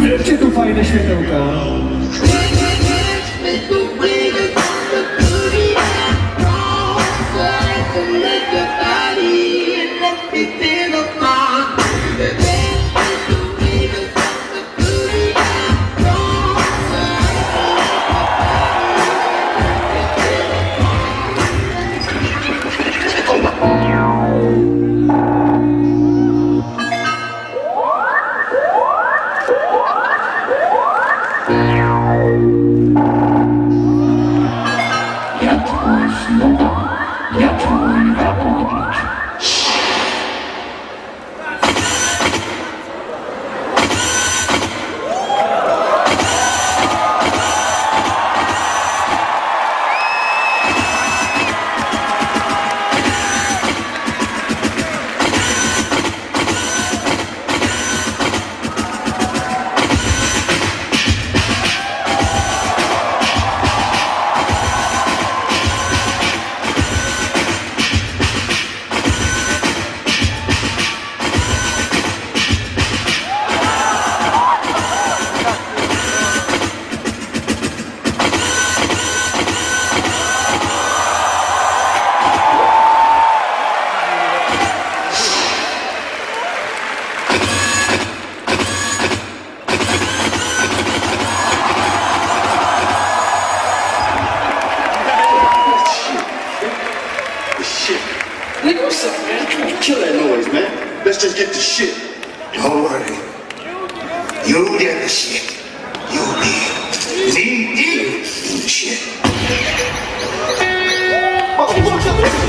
Zróbcie tu fajne światełka. Ja twój slogan, ja twój raport. Nigga, what's up, man? Kill that noise, man. Let's just get the shit. Don't worry. You'll get the shit. You'll be knee deep in the shit. Oh,